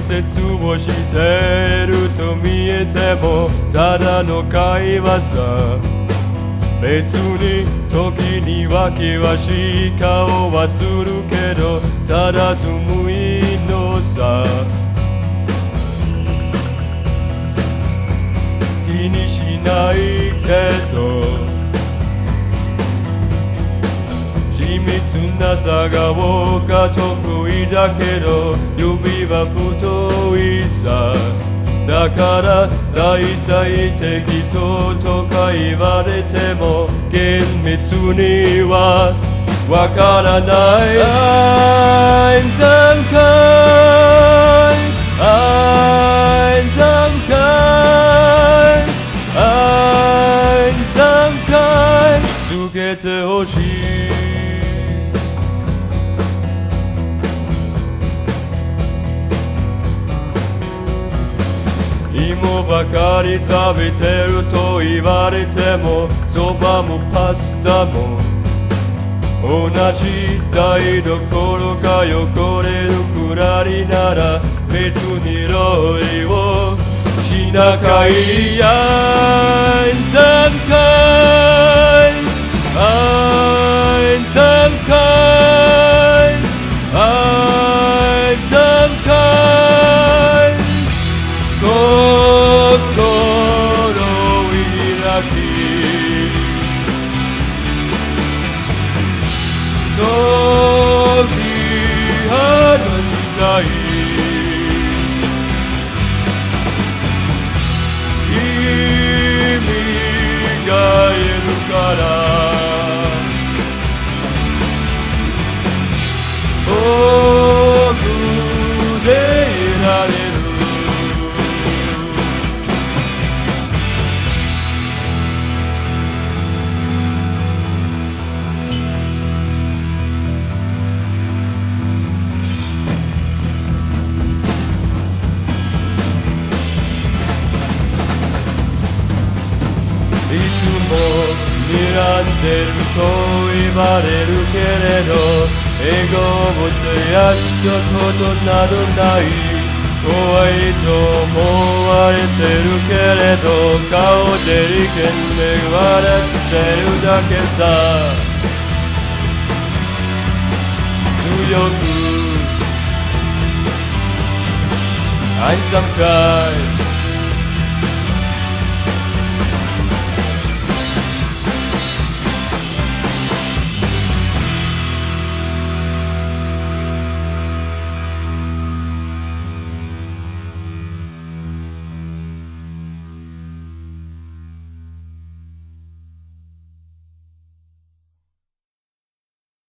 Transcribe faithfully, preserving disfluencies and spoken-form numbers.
説をしてると見えてもただの会話さ。別に時に訳はし顔はするけどただ紡いのさ。気にしないけど緻密な差が多か得意だけど指は太いさ。だから大体適当とか言われても厳密にはわからない。I'm some kind I'm some kind I'm some kind つけてほしい。芋ばかり食べてると言われてもそばもパスタも同じ台所が汚れるくらいなら別に料理をしなかい。I'm some kind I'm some kind I'm some kind 心開き解き放したい。君がいるから僕でいられる。いつも睨んでると言われるけれど笑顔を絶やしたことなどない。怖いと思われてるけれど顔でいけんで笑ってるだけさ。強くI'm some kind